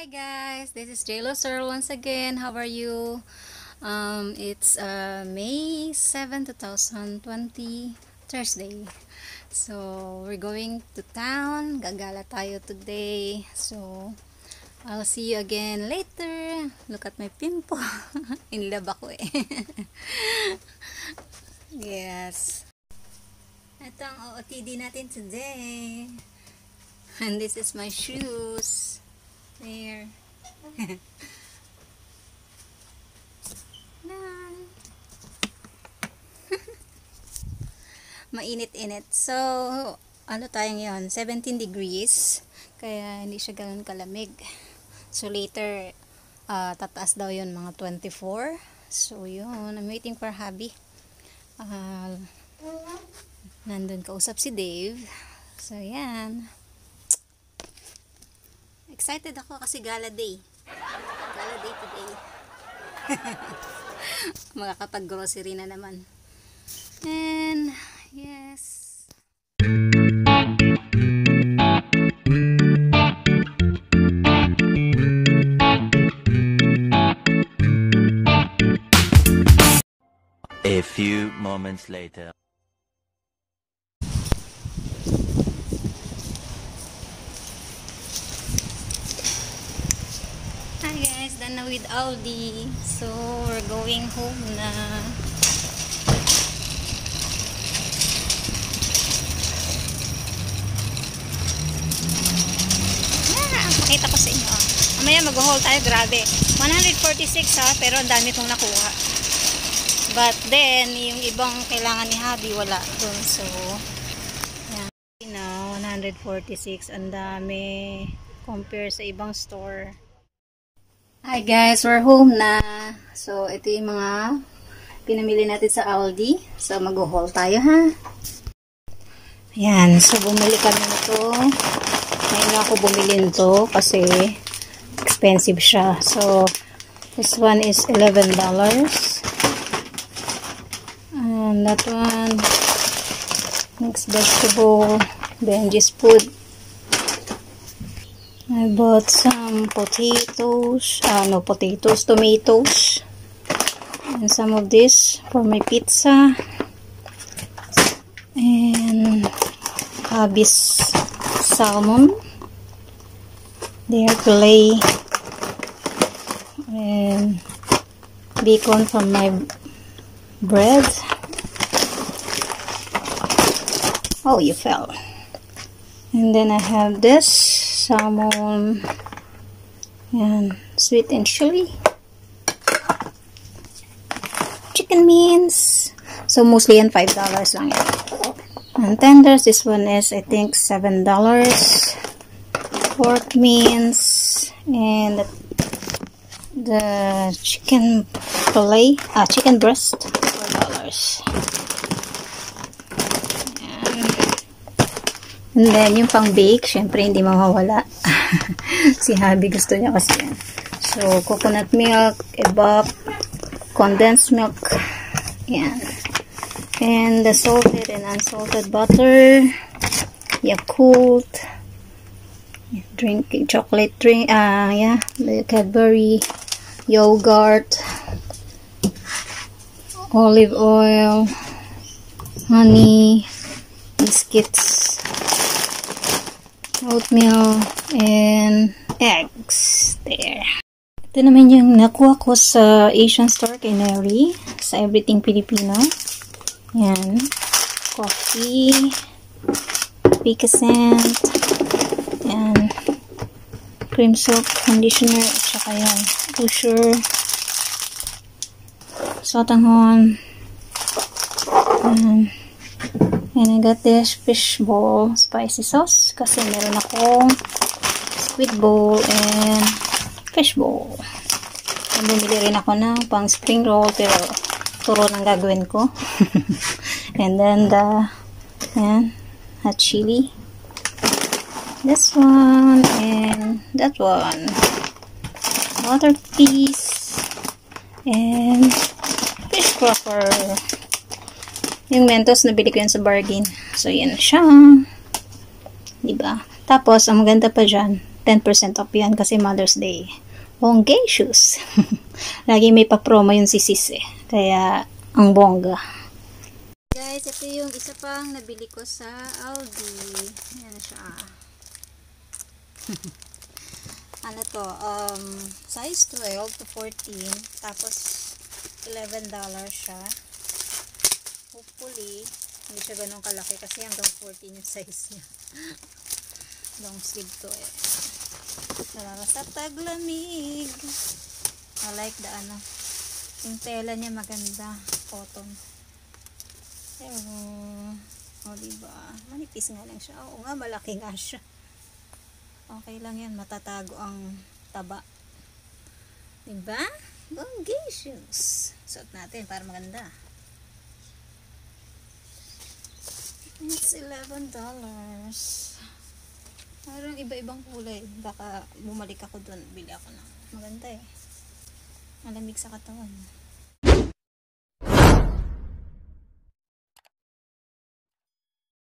Guys, this is JLo Sir once again. How are you? It's May 7, 2020, Thursday. So, we're going to town. Gagala tayo today. So, I'll see you again later. Look at my pimple. In love ako eh. Yes. Ito ang OOTD natin today. And this is my shoes. There. Mainit-init. So, ano tayo ngayon? 17 degrees. Kaya hindi siya ganoon kalamig. So, later, tataas daw yun mga 24. So, yun. I'm waiting for hubby. Nandun kausap si Dave. So, yan. Excited ako kasi gala day. Gala day today. Makakapag-grocery na naman. And, yes. A few moments later. Hi guys, done na with Aldi. So, we're going home na. Pakita ko sa inyo. Mamaya mag-haul tayo, grabe. 146 ha, pero ang dami kong nakuha. But then, yung ibang kailangan ni hubby, wala dun. So, yan. Now, 146. Ang dami. Compare sa ibang store. Hi guys, we're home na. So, ito yung mga pinamili natin sa Aldi. So, mag-haul tayo ha. Ayan. So, bumili kami nito. Ngayon ako bumili nito kasi expensive siya. So, this one is $11. And that one, mixed vegetable, Benji's food. I bought some potatoes, tomatoes, and some of this for my pizza, and hubby's salmon, their fillet, and bacon from my bread. Oh, you fell. And then I have this salmon and sweet and chili, chicken beans. So mostly yan $5 lang yan. And tenders, this one is I think $7. Pork beans and the chicken fillet, chicken breast, $4. And then, yung pang-bake, syempre hindi mawawala. Si hubby gusto niya kasi yan. So, coconut milk, evap, condensed milk. Yan. And the salted and unsalted butter, Yakult, chocolate drink, the Cadbury, yogurt, olive oil, honey, biscuits, oatmeal, and eggs. There. Ito naman yung nakuha ko sa Asian store kay Neri, sa Everything Filipino. Yan. Coffee, Picascent, and cream silk conditioner, at saka yan, Usher, Sotanghon, and I got this fish bowl spicy sauce kasi meron akong squid bowl and fish bowl. And bumili rin ako ng pang spring roll pero turo ng gagawin ko. And then the hot chili. This one and that one. Water piece and fish cracker. Yung Mentos, nabili ko yan sa bargain. So, yan siya. Diba? Tapos, ang maganda pa dyan, 10% off yan kasi Mother's Day. Bongacious. Lagi may pa-promo yung si sis eh. Kaya, ang bongga. Guys, ito yung isa pang nabili ko sa Aldi. Ayan na siya. Ano to? Size 12 to 14. Tapos, $11 siya. Hopefully, hindi siya ganun kalaki kasi hanggang 14 yung size niya. Long sleeve to eh. Para sa taglamig. I like the ano. Yung tela niya maganda. Cotton. Pero, diba? Manipis nga lang siya. Oo nga, malaki nga siya. Okay lang yan. Matatago ang taba. Diba? Bongacious. Suot natin para maganda. It's $11. Parang iba-ibang kulay. Baka bumalik ako dun. Bili ako ng maganda eh. Malamig sa katawan.